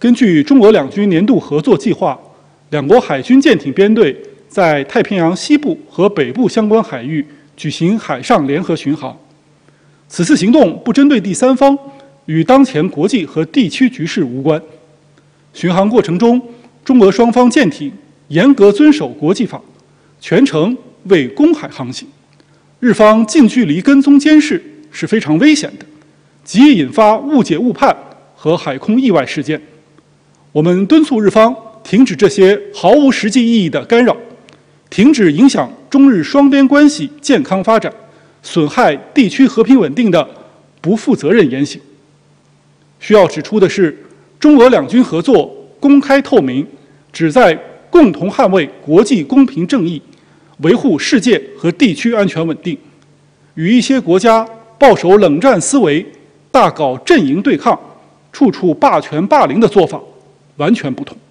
根据中俄两军年度合作计划，两国海军舰艇编队在太平洋西部和北部相关海域举行海上联合巡航。此次行动不针对第三方，与当前国际和地区局势无关。巡航过程中，中俄双方舰艇严格遵守国际法，全程为公海航行。日方近距离跟踪监视是非常危险的，极易引发误解误判和海空意外事件。我们敦促日方停止这些毫无实际意义的干扰，停止影响中日双边关系健康发展、损害地区和平稳定的不负责任言行。需要指出的是，中俄两军合作公开透明，旨在共同捍卫国际公平正义，维护世界和地区安全稳定，与一些国家抱守冷战思维、大搞阵营对抗、处处霸权霸凌的做法完全不同。